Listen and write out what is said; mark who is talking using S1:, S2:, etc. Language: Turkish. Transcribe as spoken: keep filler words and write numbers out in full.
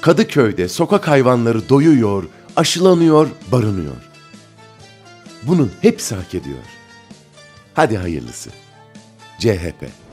S1: Kadıköy'de sokak hayvanları doyuyor, aşılanıyor, barınıyor. Bunun hepsi hak ediyor. Hadi hayırlısı. C H P